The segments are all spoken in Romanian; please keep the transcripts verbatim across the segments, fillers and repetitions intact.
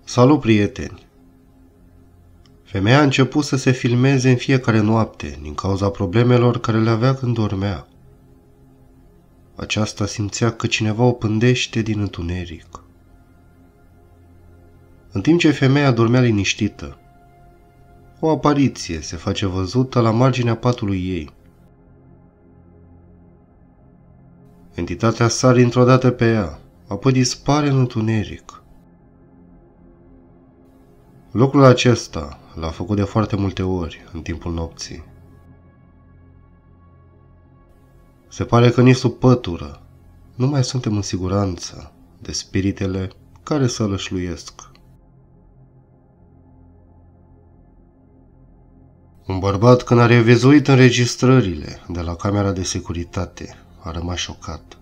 Salut, prieteni! Femeia a început să se filmeze în fiecare noapte din cauza problemelor care le avea când dormea. Aceasta simțea că cineva o pândește din întuneric. În timp ce femeia dormea liniștită, o apariție se face văzută la marginea patului ei. Entitatea sare dintr-o dată pe ea, apoi dispare în întuneric. Lucrul acesta l-a făcut de foarte multe ori în timpul nopții. Se pare că nici sub pătură nu mai suntem în siguranță de spiritele care să lășluiesc. Un bărbat, când a revizuit înregistrările de la camera de securitate, a rămas șocat.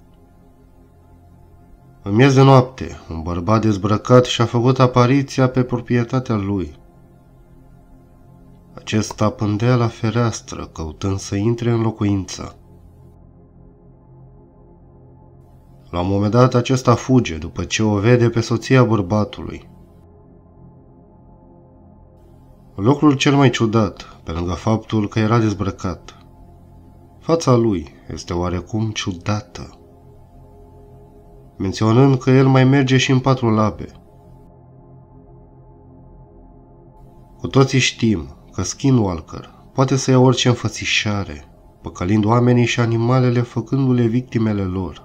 În miez de noapte, un bărbat dezbrăcat și-a făcut apariția pe proprietatea lui. Acesta pândea la fereastră, căutând să intre în locuință. La un moment dat, acesta fuge după ce o vede pe soția bărbatului. Lucrul cel mai ciudat, pe lângă faptul că era dezbrăcat, fața lui este oarecum ciudată, menționând că el mai merge și în patru labe. Cu toții știm că Skinwalker poate să ia orice înfățișare, păcălind oamenii și animalele făcându-le victimele lor.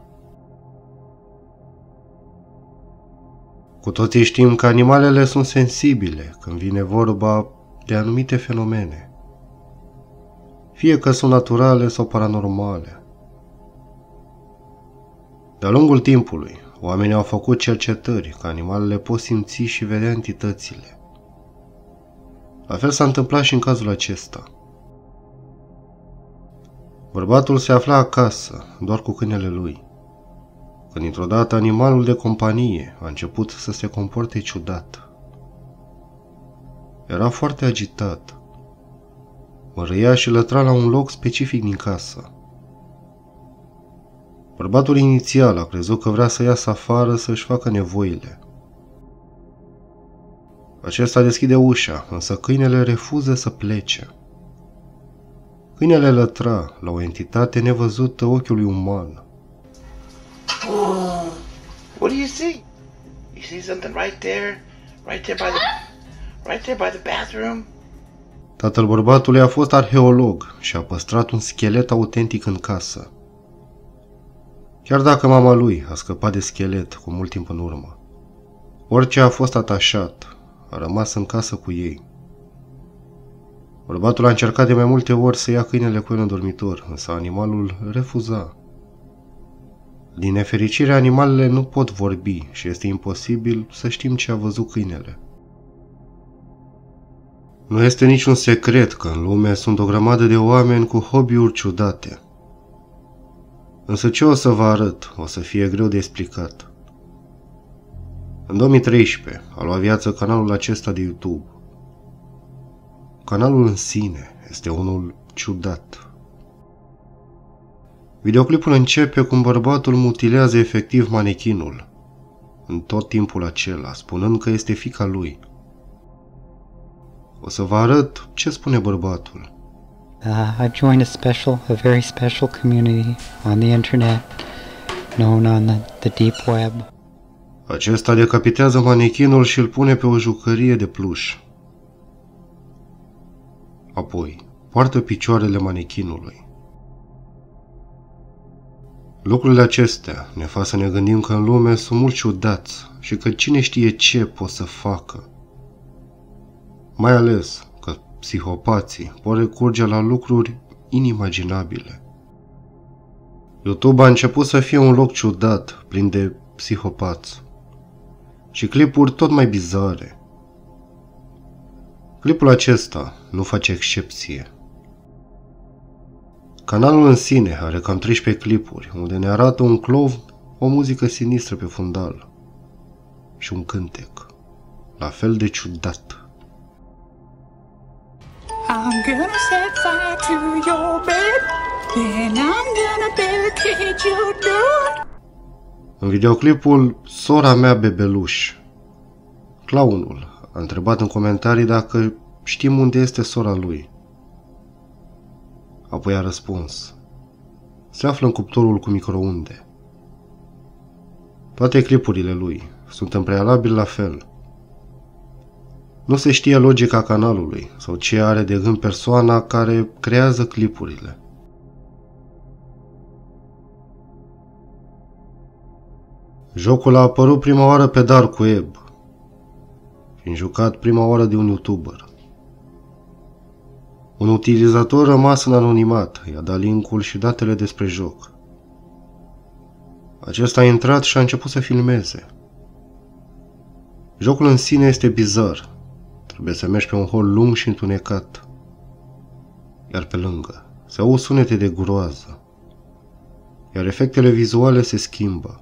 Cu toții știm că animalele sunt sensibile când vine vorba de anumite fenomene, fie că sunt naturale sau paranormale. De-a lungul timpului, oamenii au făcut cercetări că animalele pot simți și vedea entitățile. La fel s-a întâmplat și în cazul acesta. Bărbatul se afla acasă, doar cu câinele lui, când dintr-o dată animalul de companie a început să se comporte ciudat. Era foarte agitat. Mărâia și lătra la un loc specific din casă. Bărbatul inițial a crezut că vrea să iasă afară să-și facă nevoile. Acesta deschide ușa, însă câinele refuză să plece. Câinele lătra la o entitate nevăzută ochiului uman. Oh, what do you see? You see something right there? Right there by the right there by the bathroom? Tatăl bărbatului a fost arheolog și a păstrat un schelet autentic în casă. Chiar dacă mama lui a scăpat de schelet cu mult timp în urmă, orice a fost atașat a rămas în casă cu ei. Bărbatul a încercat de mai multe ori să ia câinele cu el în dormitor, însă animalul refuza. Din nefericire, animalele nu pot vorbi și este imposibil să știm ce a văzut câinele. Nu este niciun secret că în lume sunt o grămadă de oameni cu hobby-uri ciudate. Însă ce o să vă arăt o să fie greu de explicat. În două mii treisprezece a luat viață canalul acesta de YouTube. Canalul în sine este unul ciudat. Videoclipul începe cum bărbatul mutilează efectiv manechinul, în tot timpul acela, spunând că este fiica lui. O să vă arăt ce spune bărbatul. Uh, I've joined a special, a very special community on the internet, known on the, the deep web. Acesta decapitează manechinul și îl pune pe o jucărie de pluș. Apoi, poartă picioarele manechinului. Lucrurile acestea ne fac să ne gândim că în lume sunt mulți ciudați și că cine știe ce pot să facă. Mai ales că psihopații pot recurge la lucruri inimaginabile. YouTube a început să fie un loc ciudat, plin de psihopați și clipuri tot mai bizare. Clipul acesta nu face excepție. Canalul în sine are cam treisprezece clipuri, unde ne arată un clown, o muzică sinistră pe fundal și un cântec, la fel de ciudat. I'm gonna set fire to your bed, then I'm gonna barricade your door. În videoclipul Sora mea bebeluș, Clownul a întrebat în comentarii dacă știm unde este sora lui. Apoi a răspuns: se află în cuptorul cu microunde. Toate clipurile lui sunt în prealabil la fel. Nu se știe logica canalului sau ce are de gând persoana care creează clipurile. Jocul a apărut prima oară pe Dark Web, fiind jucat prima oară de un YouTuber. Un utilizator rămas în anonimat i-a dat linkul și datele despre joc. Acesta a intrat și a început să filmeze. Jocul în sine este bizar. Trebuie să mergi pe un hol lung și întunecat. Iar pe lângă se aud sunete de groază. Iar efectele vizuale se schimbă.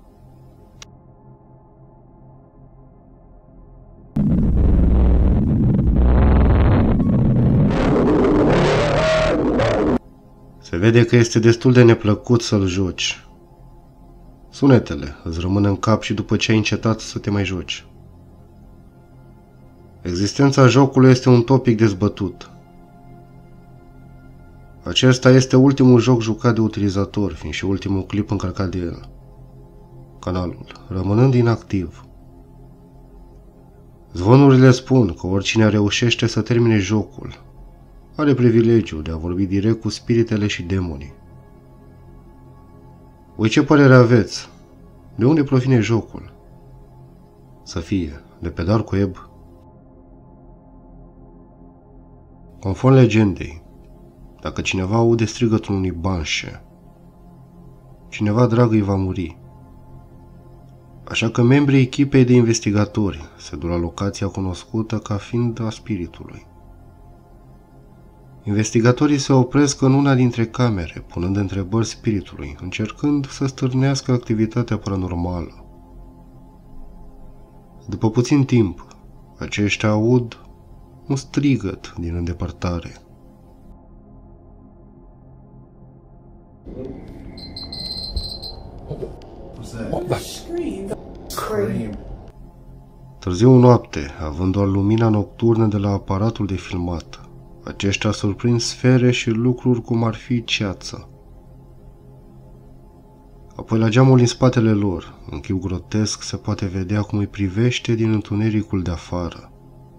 Se vede că este destul de neplăcut să-l joci. Sunetele îți rămân în cap și după ce ai încetat să te mai joci. Existența jocului este un topic dezbătut. Acesta este ultimul joc jucat de utilizator, fiind și ultimul clip încărcat de el. Canalul rămânând inactiv. Zvonurile spun că oricine reușește să termine jocul are privilegiul de a vorbi direct cu spiritele și demonii. Voi ce părere aveți? De unde provine jocul? Să fie de pe Dark Web? Conform legendei, dacă cineva aude strigătul unui banșe, cineva drag îi va muri. Așa că membrii echipei de investigatori se duc la locația cunoscută ca fiind a spiritului. Investigatorii se opresc în una dintre camere, punând întrebări spiritului, încercând să stârnească activitatea paranormală. După puțin timp, aceștia aud un strigăt din îndepărtare. Târziu noapte, având doar lumina nocturnă de la aparatul de filmat, aceștia surprind sfere și lucruri cum ar fi ceață. Apoi la geamul din spatele lor, în chip grotesc, se poate vedea cum îi privește din întunericul de afară.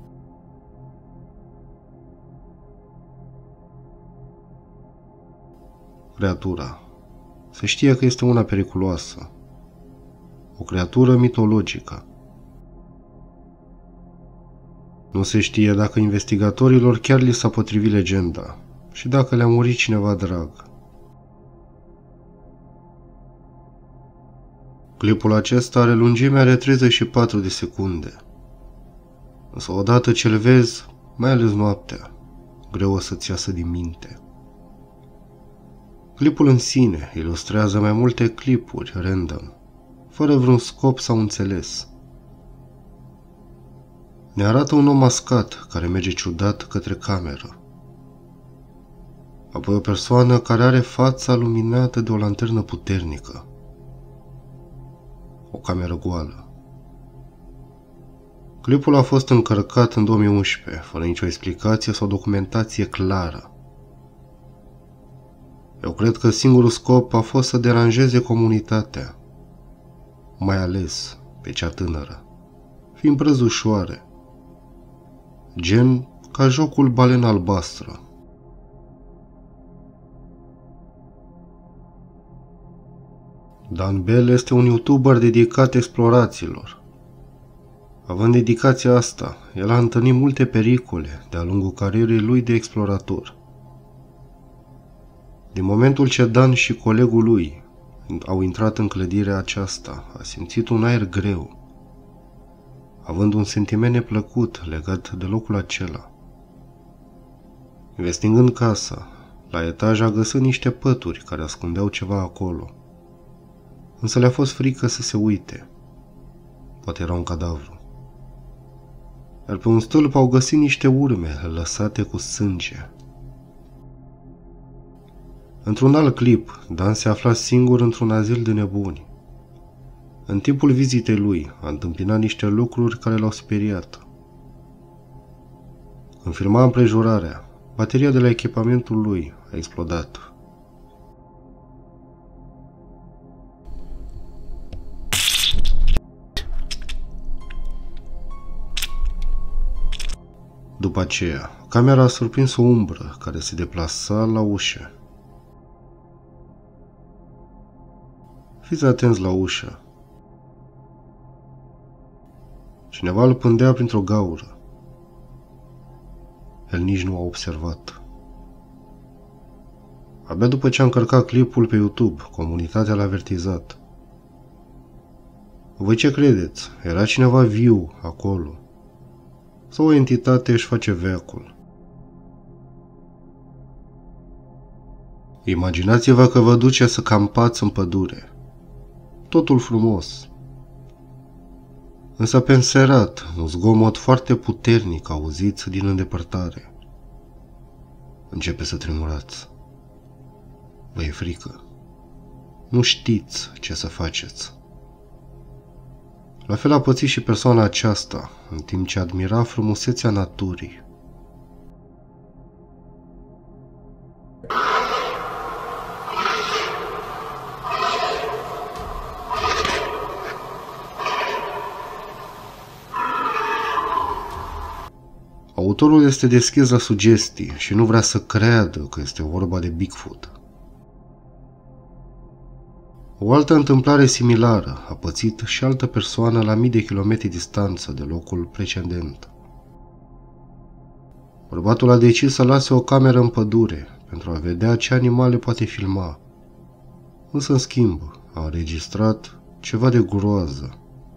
Creatura. Se știe că este una periculoasă. O creatură mitologică. Nu se știe dacă investigatorilor chiar li s-a potrivit legenda și dacă le-a murit cineva drag. Clipul acesta are lungimea de treizeci și patru de secunde. Însă odată ce-l vezi, mai ales noaptea, greu o să-ți iasă din minte. Clipul în sine ilustrează mai multe clipuri random, fără vreun scop sau înțeles. Ne arată un om mascat care merge ciudat către cameră. Apoi o persoană care are fața luminată de o lanternă puternică. O cameră goală. Clipul a fost încărcat în două mii unsprezece, fără nicio explicație sau documentație clară. Eu cred că singurul scop a fost să deranjeze comunitatea, mai ales pe cea tânără, fiind prăzușoare, gen ca jocul Balena Albastră. Dan Bell este un YouTuber dedicat explorațiilor. Având dedicația asta, el a întâlnit multe pericole de-a lungul carierei lui de explorator. Din momentul ce Dan și colegul lui au intrat în clădirea aceasta, a simțit un aer greu, având un sentiment neplăcut legat de locul acela. Investigând casa, la etaj a găsit niște pături care ascundeau ceva acolo, însă le-a fost frică să se uite. Poate era un cadavru. Iar pe un stâlp au găsit niște urme lăsate cu sânge. Într-un alt clip, Dan se afla singur într-un azil de nebuni. În timpul vizitei lui a întâmpinat niște lucruri care l-au speriat. Când filma împrejurarea, bateria de la echipamentul lui a explodat. După aceea, camera a surprins o umbră care se deplasa la ușă. Fiți atenți la ușă. Cineva îl pândea printr-o gaură. El nici nu a observat. Abia după ce a încărcat clipul pe YouTube, comunitatea l-a avertizat. Voi ce credeți? Era cineva viu acolo? Sau o entitate își face veacul? Imaginați-vă că vă duce să campați în pădure. Totul frumos. Însă pe înserat, un zgomot foarte puternic auziți din îndepărtare. Începe să tremurați. Vă e frică. Nu știți ce să faceți. La fel a pățit și persoana aceasta, în timp ce admira frumusețea naturii. Autorul este deschis la sugestii și nu vrea să creadă că este vorba de Bigfoot. O altă întâmplare similară a pățit și altă persoană la mii de kilometri distanță de locul precedent. Bărbatul a decis să lase o cameră în pădure pentru a vedea ce animale poate filma, însă în schimb a înregistrat ceva de groază.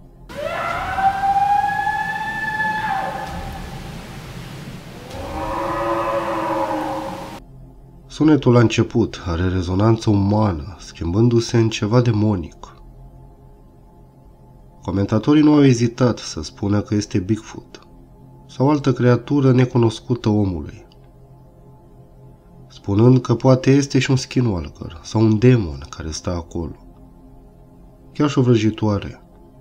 Sunetul la început are rezonanță umană, schimbându-se în ceva demonic. Comentatorii nu au ezitat să spună că este Bigfoot sau altă creatură necunoscută omului, spunând că poate este și un skinwalker sau un demon care stă acolo, chiar și o vrăjitoare.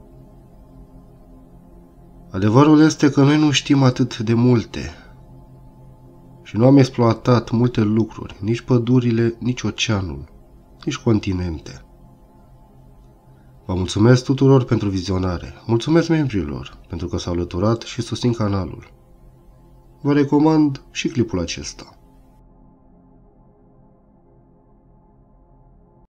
Adevărul este că noi nu știm atât de multe și nu am exploatat multe lucruri, nici pădurile, nici oceanul, nici continente. Vă mulțumesc tuturor pentru vizionare, mulțumesc membrilor pentru că s-au alăturat și susțin canalul. Vă recomand și clipul acesta.